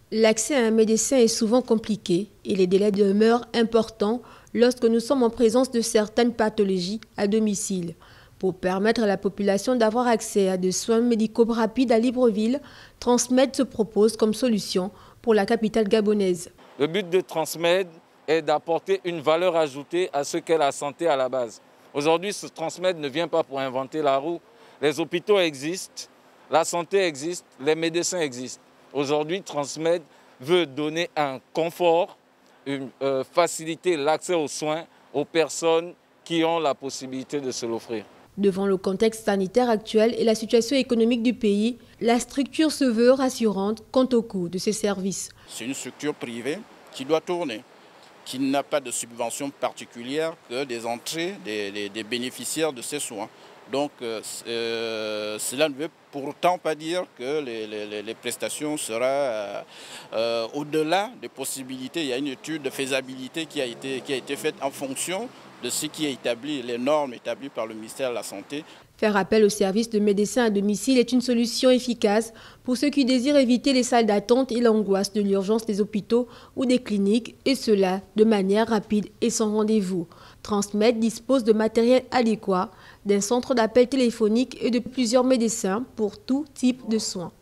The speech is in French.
L'accès à un médecin est souvent compliqué et les délais demeurent importants lorsque nous sommes en présence de certaines pathologies à domicile. Pour permettre à la population d'avoir accès à des soins médicaux rapides à Libreville, Transmed se propose comme solution pour la capitale gabonaise. Le but de Transmed est d'apporter une valeur ajoutée à ce qu'est la santé à la base. Aujourd'hui, ce Transmed ne vient pas pour inventer la roue. Les hôpitaux existent, la santé existe, les médecins existent. Aujourd'hui, Transmed veut donner un confort, faciliter l'accès aux soins aux personnes qui ont la possibilité de se l'offrir. Devant le contexte sanitaire actuel et la situation économique du pays, la structure se veut rassurante quant au coût de ses services. C'est une structure privée qui doit tourner, qui n'a pas de subvention particulière que des entrées des bénéficiaires de ces soins. Donc cela ne veut pourtant pas dire que les prestations seront au-delà des possibilités. Il y a une étude de faisabilité qui a été faite en fonction de ce qui est établi, les normes établies par le ministère de la Santé. Faire appel au service de médecins à domicile est une solution efficace pour ceux qui désirent éviter les salles d'attente et l'angoisse de l'urgence des hôpitaux ou des cliniques, et cela de manière rapide et sans rendez-vous. Transmed dispose de matériel adéquat, d'un centre d'appel téléphonique et de plusieurs médecins pour tout type de soins.